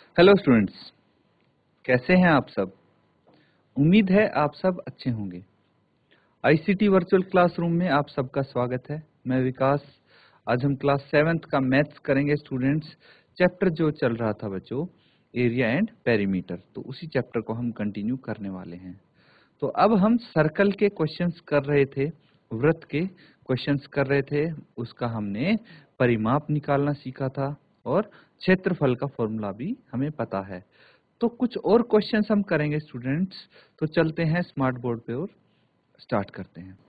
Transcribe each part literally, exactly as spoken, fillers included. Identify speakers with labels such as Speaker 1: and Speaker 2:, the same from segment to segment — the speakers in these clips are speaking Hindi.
Speaker 1: हेलो स्टूडेंट्स, कैसे हैं आप सब। उम्मीद है आप सब अच्छे होंगे। आईसीटी वर्चुअल क्लासरूम में आप सबका स्वागत है। मैं विकास। आज हम क्लास सेवेंथ का मैथ्स करेंगे स्टूडेंट्स। चैप्टर जो चल रहा था बच्चों, एरिया एंड पेरीमीटर, तो उसी चैप्टर को हम कंटिन्यू करने वाले हैं। तो अब हम सर्कल के क्वेश्चंस कर रहे थे, वृत्त के क्वेश्चंस कर रहे थे। उसका हमने परिमाप निकालना सीखा था और क्षेत्रफल का फॉर्मूला भी हमें पता है। तो कुछ और क्वेश्चंस हम करेंगे स्टूडेंट्स। तो चलते हैं स्मार्ट बोर्ड पे और स्टार्ट करते हैं।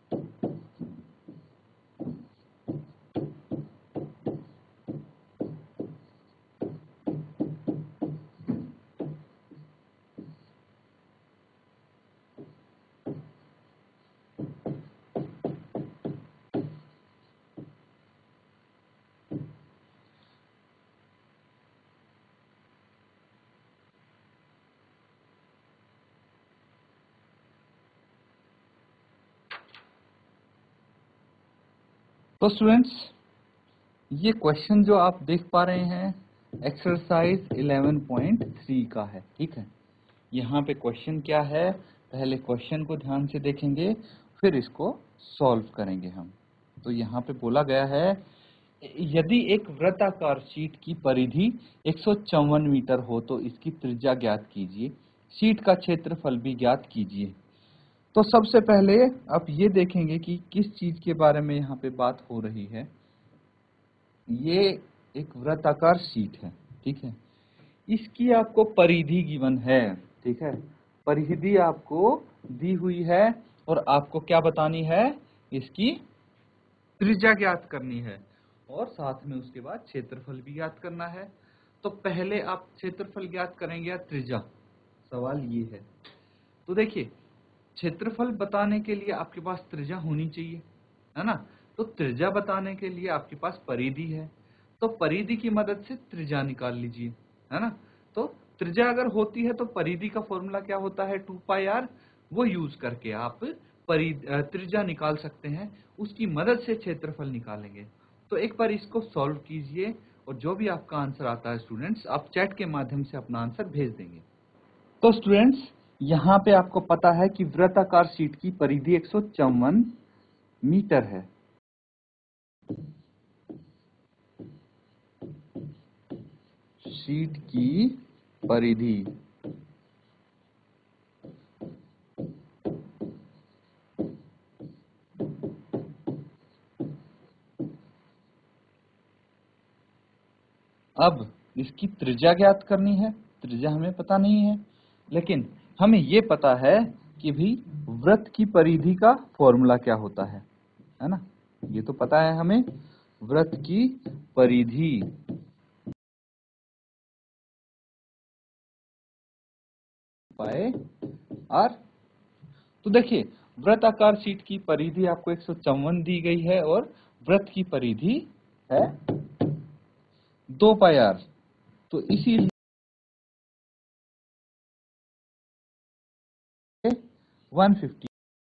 Speaker 1: तो स्टूडेंट्स, ये क्वेश्चन जो आप देख पा रहे हैं एक्सरसाइज इलेवन पॉइंट थ्री का है, ठीक है। यहाँ पे क्वेश्चन क्या है, पहले क्वेश्चन को ध्यान से देखेंगे, फिर इसको सॉल्व करेंगे हम। तो यहाँ पे बोला गया है, यदि एक वृत्ताकार शीट की परिधि एक सौ चौवन मीटर हो तो इसकी त्रिज्या ज्ञात कीजिए, शीट का क्षेत्रफल भी ज्ञात कीजिए। तो सबसे पहले आप ये देखेंगे कि किस चीज के बारे में यहाँ पे बात हो रही है। ये एक वृत्ताकार शीट है, ठीक है। इसकी आपको परिधि गिवन है, ठीक है। परिधि आपको दी हुई है और आपको क्या बतानी है, इसकी त्रिज्या ज्ञात करनी है और साथ में उसके बाद क्षेत्रफल भी ज्ञात करना है। तो पहले आप क्षेत्रफल ज्ञात करेंगे या त्रिज्या, सवाल ये है। तो देखिए, क्षेत्रफल बताने के लिए आपके पास त्रिज्या होनी चाहिए, है ना। तो त्रिज्या बताने के लिए आपके पास परिधि है, तो परिधि की मदद से त्रिज्या निकाल लीजिए, है ना। तो त्रिज्या अगर होती है तो परिधि का फॉर्मूला क्या होता है, टू पाई आर। वो यूज करके आप परिधि त्रिज्या निकाल सकते हैं, उसकी मदद से क्षेत्रफल निकालेंगे। तो एक बार इसको सॉल्व कीजिए और जो भी आपका आंसर आता है स्टूडेंट्स, आप चैट के माध्यम से अपना आंसर भेज देंगे। तो स्टूडेंट्स, यहाँ पे आपको पता है कि वृत्ताकार शीट की परिधि एक सौ चौवन मीटर है। शीट की परिधि अब इसकी त्रिज्या ज्ञात करनी है। त्रिज्या हमें पता नहीं है, लेकिन हमें ये पता है कि भी वृत्त की परिधि का फॉर्मूला क्या होता है, है ना। ये तो पता है हमें, वृत्त की परिधि पाए आर। तो देखिए, वृत्ताकार शीट की परिधि आपको एक सौ चौवन दी गई है और वृत्त की परिधि है दो पाई आर। तो इसीलिए one fifty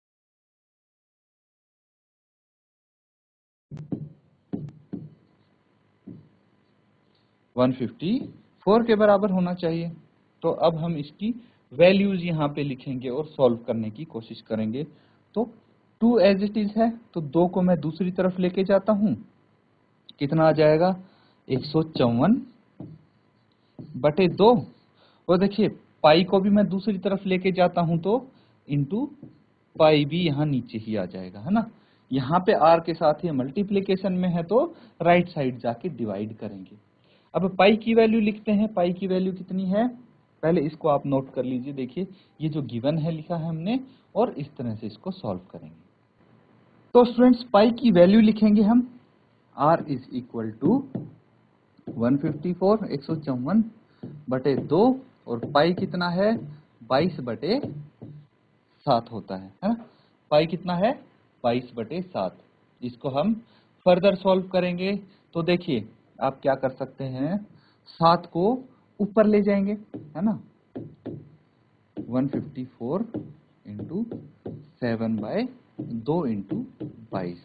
Speaker 1: one fifty four के बराबर होना चाहिए। तो अब हम इसकी वैल्यूज यहाँ पे लिखेंगे और सॉल्व करने की कोशिश करेंगे। तो टू एज इट इज है, तो दो को मैं दूसरी तरफ लेके जाता हूँ, कितना आ जाएगा, एक सौ चौवन बटे दो। और देखिए, पाई को भी मैं दूसरी तरफ लेके जाता हूं तो इंटू पाई भी यहाँ नीचे ही आ जाएगा, है ना। यहाँ पे आर के साथ ही मल्टीप्लीकेशन में है तो राइट साइड जाके डिवाइड करेंगे। अब पाई की वैल्यू लिखते हैं। पाई की वैल्यू कितनी है, पहले इसको आप नोट कर लीजिए। देखिए, ये जो गिवन है लिखा है हमने, और इस तरह से इसको सॉल्व करेंगे। तो स्टूडेंट्स, पाई की वैल्यू लिखेंगे हम, r is equal to one fifty four, एक सौ चौवन बटे दो, और पाई कितना है, बाईस बटे सात होता है, है ना। पाई कितना है, बाईस बटे सात। इसको हम फर्दर सॉल्व करेंगे। तो देखिए, आप क्या कर सकते हैं, सात को ऊपर ले जाएंगे, है ना। One fifty four into seven by दो इंटू बाईस,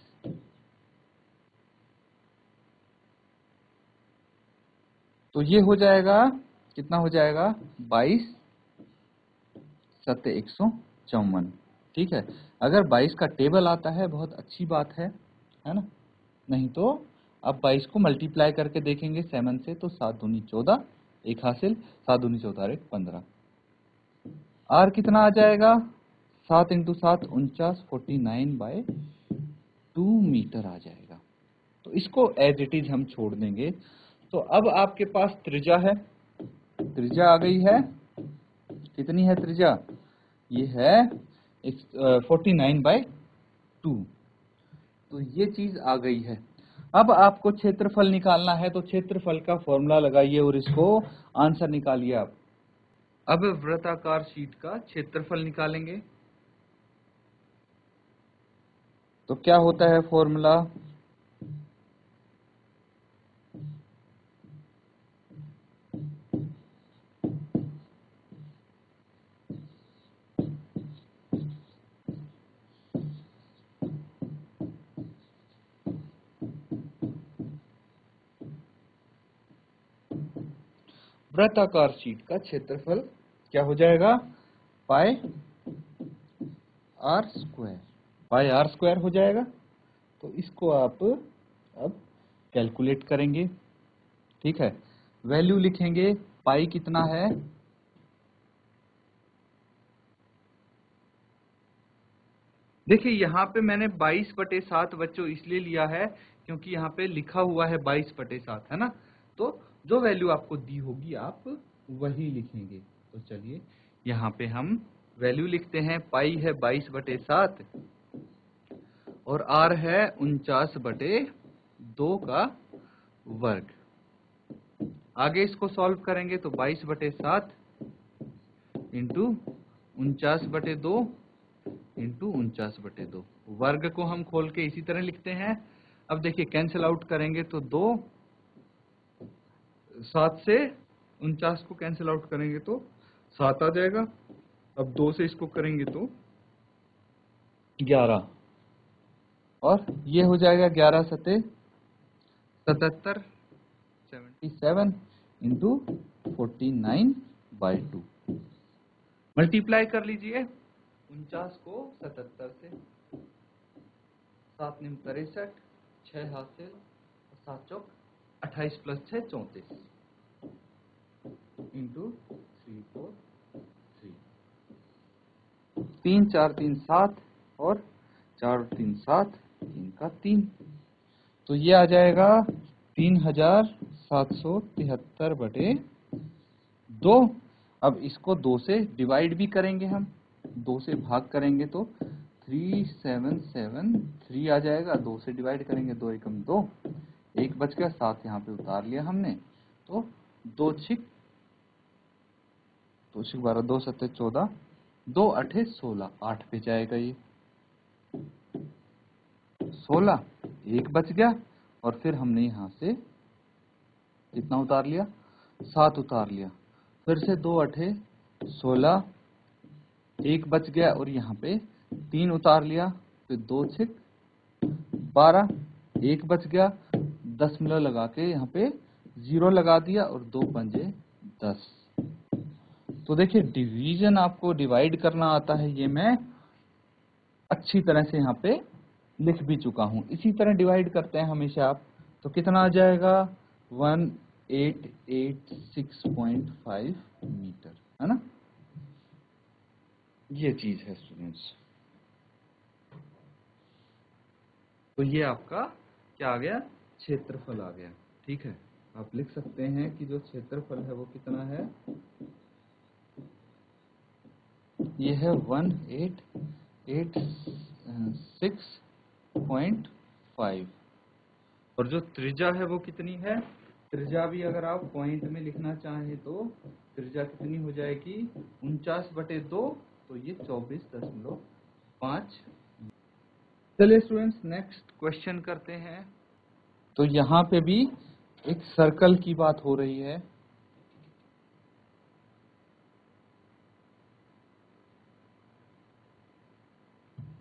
Speaker 1: तो ये हो जाएगा कितना हो जाएगा, बाईस सत्ते एक सौ चौवन। ठीक है, अगर बाईस का टेबल आता है बहुत अच्छी बात है है ना, नहीं तो आप बाईस को मल्टीप्लाई करके देखेंगे सेवन से, तो सात दूनी चौदह, एक हासिल, सात दूनी चौदह एक पंद्रह। आर कितना आ जाएगा, सात इंटू सात उनचास, forty nine by two metre आ जाएगा। तो इसको एज इट इज हम छोड़ देंगे। तो अब आपके पास त्रिज्या है, त्रिज्या आ गई है, कितनी है त्रिज्या, ये है फोर्टी नाइन बाई टू। तो ये चीज आ गई है। अब आपको क्षेत्रफल निकालना है, तो क्षेत्रफल का फॉर्मूला लगाइए और इसको आंसर निकालिए आप। अब वृत्ताकार शीट का क्षेत्रफल निकालेंगे। तो क्या होता है फॉर्मूला, वृत्ताकार शीट का क्षेत्रफल क्या हो जाएगा, pi r square, pi r square हो जाएगा। तो इसको आप अब कैलकुलेट करेंगे। ठीक है, वैल्यू लिखेंगे, पाई कितना है, देखिए यहाँ पे मैंने बाईस बटे सात बच्चों इसलिए लिया है क्योंकि यहाँ पे लिखा हुआ है बाईस बटे सात, है ना। तो जो वैल्यू आपको दी होगी आप वही लिखेंगे। तो चलिए यहाँ पे हम वैल्यू लिखते हैं, पाई है बाईस बटे सात और आर है उनचास बटे दो का वर्ग। आगे इसको सॉल्व करेंगे तो बाईस बटे सात इंटू उनचास बटे दो इंटू उनचास बटे दो, वर्ग को हम खोल के इसी तरह लिखते हैं। अब देखिए कैंसिल आउट करेंगे तो दो, सात से उनचास को कैंसिल आउट करेंगे तो सात आ जाएगा। अब दो से इसको करेंगे तो ग्यारह, और ये हो जाएगा ग्यारह सते सतहत्तर, seventy seven into forty nine by two. Multiply कर लीजिए उनचास को सतहत्तर से, सात निम तिरसठ, छह हासिल, सात चौक अट्ठाईस प्लस छह चौंतीस इंटू थ्री फोर थ्री, तीन चार तीन सात और चार तीन सात, तीन का तीन। तो ये आ जाएगा तीन हजार सात सौ तिहत्तर बटे दो। अब इसको दो से डिवाइड भी करेंगे हम, दो से भाग करेंगे तो थ्री सेवन सेवन थ्री आ जाएगा। दो से डिवाइड करेंगे, दो एकम दो, एक बच गया, सात यहाँ पे उतार लिया हमने। तो दो छिक दो छिक बारह, दो सत्ते चौदह, दो अठे सोलह, आठ पे जाएगा ये सोलह, एक बच गया और फिर हमने यहाँ से कितना उतार लिया, सात उतार लिया। फिर से दो अठे सोलह, एक बच गया और यहाँ पे तीन उतार लिया, फिर दो छिक बारह, एक बच गया, दशमलव लगा के यहाँ पे जीरो लगा दिया और दो पंजे दस। तो देखिए डिवीजन आपको डिवाइड करना आता है, ये मैं अच्छी तरह से यहाँ पे लिख भी चुका हूं। इसी तरह डिवाइड करते हैं हमेशा आप। तो कितना आ जाएगा, one eight eight six point five metre, है ना। ये चीज है स्टूडेंट्स। तो ये आपका क्या आ गया, क्षेत्रफल आ गया। ठीक है, आप लिख सकते हैं कि जो क्षेत्रफल है वो कितना है, ये है one eight eight six point five. और जो त्रिज्या है वो कितनी है, त्रिज्या भी अगर आप पॉइंट में लिखना चाहें तो त्रिज्या कितनी हो जाएगी, उनचास बटे दो, तो ये चौबीस दशमलव पाँच। चलिए स्टूडेंट्स नेक्स्ट क्वेश्चन करते हैं। तो यहाँ पे भी एक सर्कल की बात हो रही है।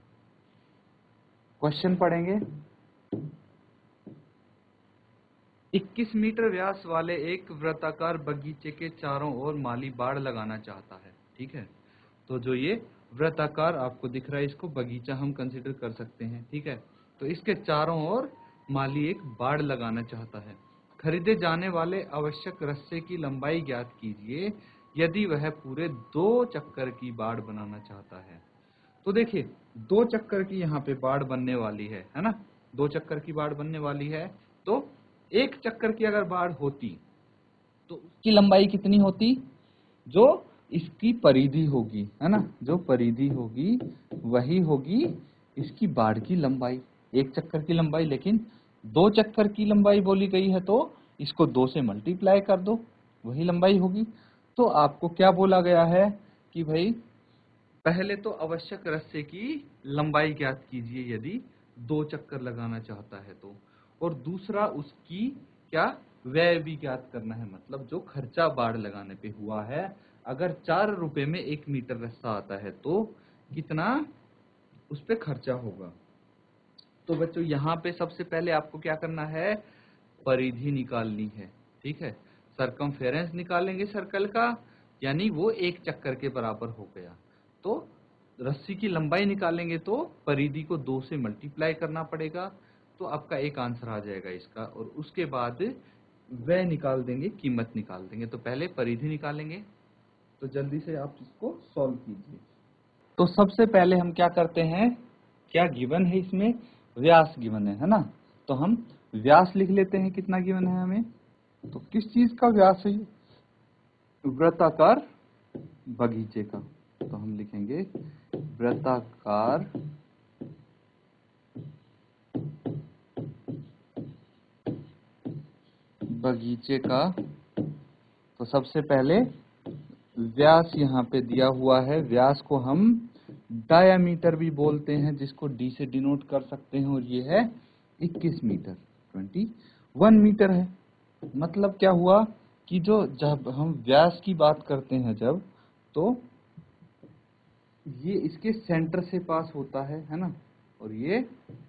Speaker 1: क्वेश्चन पढ़ेंगे। इक्कीस मीटर व्यास वाले एक वृत्ताकार बगीचे के चारों ओर माली बाड़ लगाना चाहता है। ठीक है, तो जो ये वृत्ताकार आपको दिख रहा है, इसको बगीचा हम कंसिडर कर सकते हैं। ठीक है, तो इसके चारों ओर माली एक बाड़ लगाना चाहता है। खरीदे जाने वाले आवश्यक रस्से की लंबाई ज्ञात कीजिए यदि वह पूरे दो चक्कर की बाड़ बनाना चाहता है। तो देखिए, दो चक्कर की यहाँ पे बाड़ बनने वाली है है ना, दो चक्कर की बाड़ बनने वाली है। तो एक चक्कर की अगर बाड़ होती तो उसकी लंबाई कितनी होती, जो इसकी परिधि होगी, है ना, जो परिधि होगी वही होगी इसकी बाड़ की लंबाई, एक चक्कर की लंबाई। लेकिन दो चक्कर की लंबाई बोली गई है तो इसको दो से मल्टीप्लाई कर दो, वही लंबाई होगी। तो आपको क्या बोला गया है कि भाई पहले तो आवश्यक रस्से की लंबाई ज्ञात कीजिए यदि दो चक्कर लगाना चाहता है तो, और दूसरा उसकी क्या व्यय भी ज्ञात करना है, मतलब जो खर्चा बाड़ लगाने पे हुआ है। अगर चार रुपए में एक मीटर रस्सा आता है तो कितना उस पे खर्चा होगा। तो बच्चों यहाँ पे सबसे पहले आपको क्या करना है, परिधि निकालनी है। ठीक है, सरकमफेरेंस निकालेंगे सर्कल का, यानी वो एक चक्कर के बराबर हो गया। तो रस्सी की लंबाई निकालेंगे तो परिधि को दो से मल्टीप्लाई करना पड़ेगा, तो आपका एक आंसर आ जाएगा इसका। और उसके बाद वह निकाल देंगे, कीमत निकाल देंगे। तो पहले परिधि निकालेंगे, तो जल्दी से आप इसको सॉल्व कीजिए। तो सबसे पहले हम क्या करते हैं, क्या गिवन है इसमें, व्यास गिवन है है ना, तो हम व्यास लिख लेते हैं, कितना गिवन है हमें। तो किस चीज का व्यास है, वृत्ताकार बगीचे का। तो हम लिखेंगे वृत्ताकार बगीचे का। तो सबसे पहले व्यास यहाँ पे दिया हुआ है, व्यास को हम डायामीटर भी बोलते हैं, जिसको डी से डिनोट कर सकते हैं, और ये है इक्कीस मीटर, इक्कीस मीटर है। मतलब क्या हुआ कि जो जब हम व्यास की बात करते हैं जब, तो ये इसके सेंटर से पास होता है है ना, और ये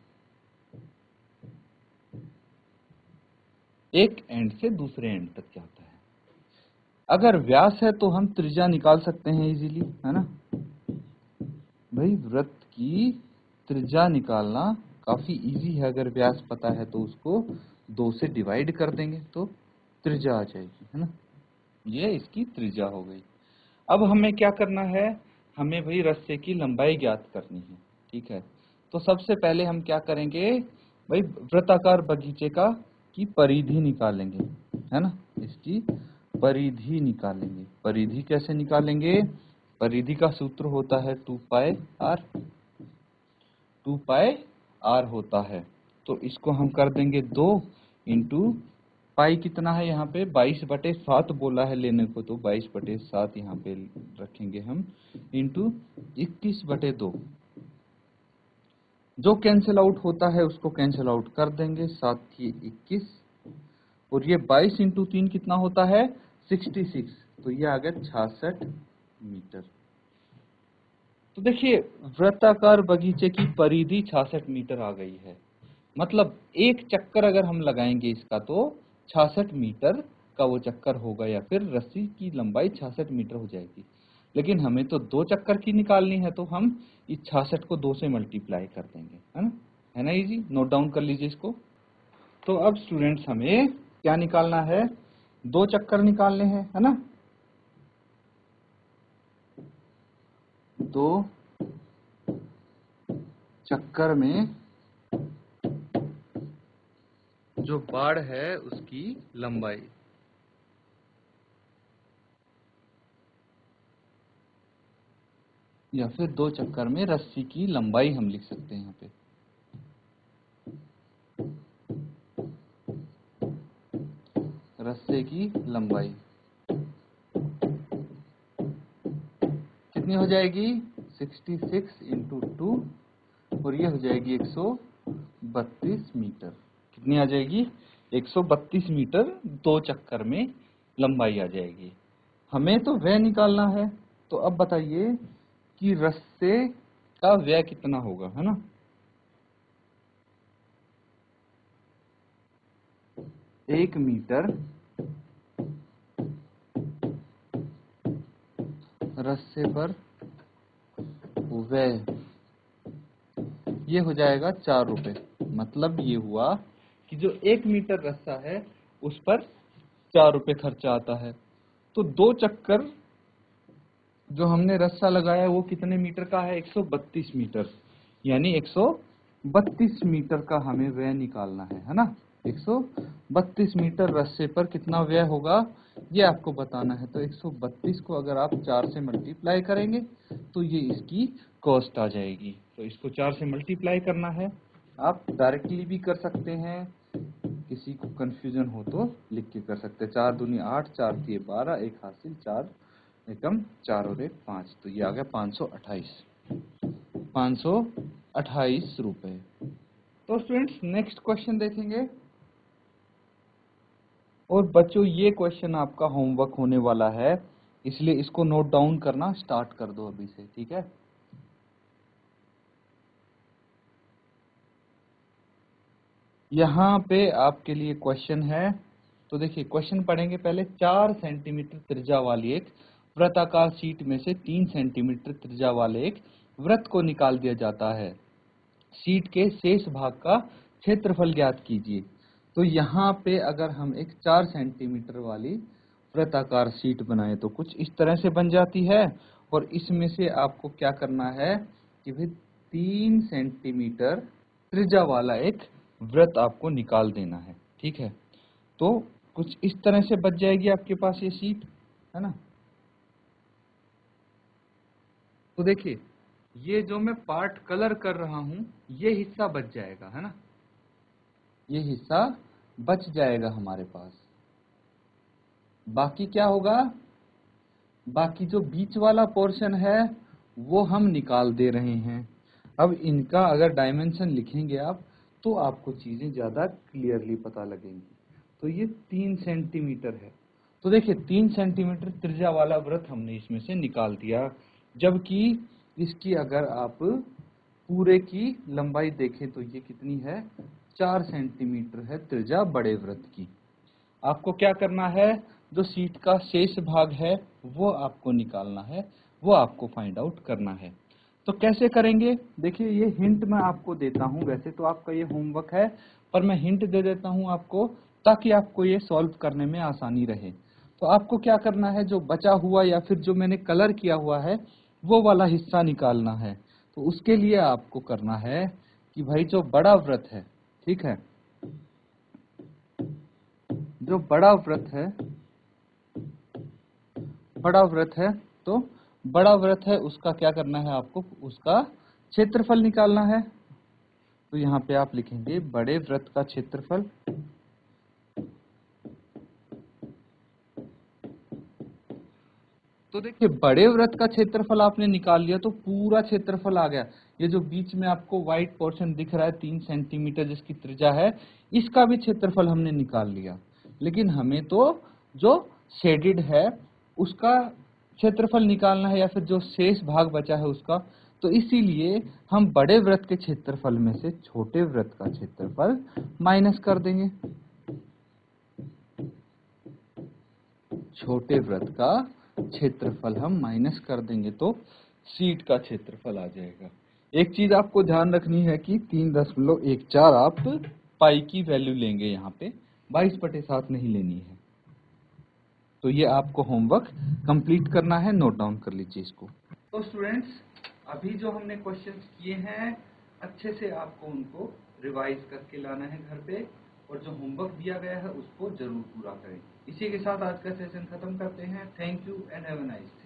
Speaker 1: एक एंड से दूसरे एंड तक जाता है। अगर व्यास है तो हम त्रिज्या निकाल सकते हैं इजीली, है ना भाई, वृत्त की त्रिज्या निकालना काफी इजी है। अगर व्यास पता है तो उसको दो से डिवाइड कर देंगे तो त्रिज्या आ जाएगी, है ना, ये इसकी त्रिज्या हो गई। अब हमें क्या करना है, हमें भाई रस्से की लंबाई ज्ञात करनी है। ठीक है, तो सबसे पहले हम क्या करेंगे भाई, वृत्ताकार बगीचे का की परिधि निकालेंगे, है ना, इसकी परिधि निकालेंगे। परिधि कैसे निकालेंगे, परिधि का सूत्र होता है two pi r, two pi r होता है। तो इसको हम कर देंगे दो इंटू पाई, कितना है यहाँ पे बाईस बटे सात बोला है लेने को, तो बाईस बटे सात यहाँ पे रखेंगे हम, इंटू इक्कीस बटे दो। जो कैंसिल आउट होता है उसको कैंसिल आउट कर देंगे, सात की इक्कीस, और ये बाईस इंटू तीन कितना होता है छियासठ, तो ये आ गया छियासठ मीटर। तो देखिए वृत्ताकार बगीचे की परिधि छियासठ मीटर आ गई है, मतलब एक चक्कर अगर हम लगाएंगे इसका तो छियासठ मीटर का वो चक्कर होगा, या फिर रस्सी की लंबाई छियासठ मीटर हो जाएगी। लेकिन हमें तो दो चक्कर की निकालनी है, तो हम इस छियासठ को दो से मल्टीप्लाई कर देंगे, है ना, है ना इजी, नोट डाउन कर लीजिए इसको। तो अब स्टूडेंट्स हमें क्या निकालना है, दो चक्कर निकालने हैं, है ना, दो चक्कर में जो बाड़ है उसकी लंबाई, या फिर दो चक्कर में रस्सी की लंबाई हम लिख सकते हैं यहाँ पे। रस्से की लंबाई कितनी हो जाएगी, छियासठ इंटू टू, और ये हो जाएगी एक सौ बत्तीस मीटर। कितनी आ जाएगी, एक सौ बत्तीस मीटर दो चक्कर में लंबाई आ जाएगी। हमें तो व्यय निकालना है, तो अब बताइए कि रस्से का व्यय कितना होगा, है ना। एक मीटर रस्से पर व्यय, ये हो जाएगा चार रुपए। मतलब ये हुआ कि जो एक मीटर रस्सा है उस पर चार रुपए खर्चा आता है। तो दो चक्कर जो हमने रस्सा लगाया वो कितने मीटर का है? एक सौ बत्तीस मीटर, यानी एक सौ बत्तीस मीटर का हमें व्यय निकालना है, है ना। एक सौ बत्तीस मीटर रस्से पर कितना व्यय होगा ये आपको बताना है। तो एक सौ बत्तीस को अगर आप चार से मल्टीप्लाई करेंगे तो ये इसकी कॉस्ट आ जाएगी। तो इसको चार से मल्टीप्लाई करना है, आप डायरेक्टली भी कर सकते हैं, किसी को कंफ्यूजन हो तो लिख के कर सकते हैं। चार दूनी आठ, चार दिए बारह, एक हासिल चार, एकम चार और एक पाँच, तो ये आ गया पाँच सौ अट्ठाईस पाँच सौ अट्ठाईस रुपए। तो स्टूडेंट्स नेक्स्ट क्वेश्चन देखेंगे। और बच्चों ये क्वेश्चन आपका होमवर्क होने वाला है, इसलिए इसको नोट डाउन करना स्टार्ट कर दो अभी से, ठीक है। यहाँ पे आपके लिए क्वेश्चन है, तो देखिए क्वेश्चन पढ़ेंगे पहले। चार सेंटीमीटर त्रिज्या वाली एक वृत्ताकार शीट में से तीन सेंटीमीटर त्रिज्या वाले एक वृत्त को निकाल दिया जाता है। शीट के शेष भाग का क्षेत्रफल ज्ञात कीजिए। तो यहाँ पे अगर हम एक चार सेंटीमीटर वाली वृत्ताकार शीट बनाए तो कुछ इस तरह से बन जाती है। और इसमें से आपको क्या करना है कि भाई तीन सेंटीमीटर त्रिज्या वाला एक वृत्त आपको निकाल देना है, ठीक है। तो कुछ इस तरह से बच जाएगी आपके पास ये शीट, है ना। तो देखिए ये जो मैं पार्ट कलर कर रहा हूं ये हिस्सा बच जाएगा, है ना। ये हिस्सा बच जाएगा हमारे पास। बाकी क्या होगा? बाकी जो बीच वाला पोर्शन है वो हम निकाल दे रहे हैं। अब इनका अगर डायमेंशन लिखेंगे आप तो आपको चीजें ज्यादा क्लियरली पता लगेंगी। तो ये तीन सेंटीमीटर है। तो देखिए तीन सेंटीमीटर त्रिज्या वाला वृत्त हमने इसमें से निकाल दिया, जबकि इसकी अगर आप पूरे की लंबाई देखें तो ये कितनी है? चार सेंटीमीटर है त्रिज्या बड़े वृत्त की। आपको क्या करना है? जो शीट का शेष भाग है वो आपको निकालना है, वो आपको फाइंड आउट करना है। तो कैसे करेंगे? देखिए ये हिंट मैं आपको देता हूं, वैसे तो आपका ये होमवर्क है पर मैं हिंट दे देता हूं आपको ताकि आपको ये सॉल्व करने में आसानी रहे। तो आपको क्या करना है, जो बचा हुआ या फिर जो मैंने कलर किया हुआ है वो वाला हिस्सा निकालना है। तो उसके लिए आपको करना है कि भाई जो बड़ा वृत्त है, ठीक है, जो बड़ा वृत्त है बड़ा वृत्त है तो बड़ा वृत्त है उसका क्या करना है, आपको उसका क्षेत्रफल निकालना है। तो यहाँ पे आप लिखेंगे बड़े वृत्त का क्षेत्रफल। तो देखिए बड़े वृत्त का क्षेत्रफल आपने निकाल लिया तो पूरा क्षेत्रफल आ गया। ये जो बीच में आपको व्हाइट पोर्शन दिख रहा है तीन सेंटीमीटर जिसकी त्रिज्या है, इसका भी क्षेत्रफल हमने निकाल लिया। लेकिन हमें तो जो शेडेड है उसका क्षेत्रफल निकालना है या फिर जो शेष भाग बचा है उसका। तो इसीलिए हम बड़े वृत्त के क्षेत्रफल में से छोटे वृत्त का क्षेत्रफल माइनस कर देंगे। छोटे वृत्त का क्षेत्रफल हम माइनस कर देंगे तो शीट का क्षेत्रफल आ जाएगा। एक चीज आपको ध्यान रखनी है कि तीन दशमलव एक चार आप पाई की वैल्यू लेंगे, यहाँ पे बाईस बटे सात नहीं लेनी है। तो ये आपको होमवर्क कंप्लीट करना है, नोट डाउन कर लीजिए इसको। तो स्टूडेंट्स अभी जो हमने क्वेश्चंस किए हैं अच्छे से आपको उनको रिवाइज करके लाना है घर पे, और जो होमवर्क दिया गया है उसको जरूर पूरा करें। इसी के साथ आज का सेशन खत्म करते हैं। Thank you and have a nice day.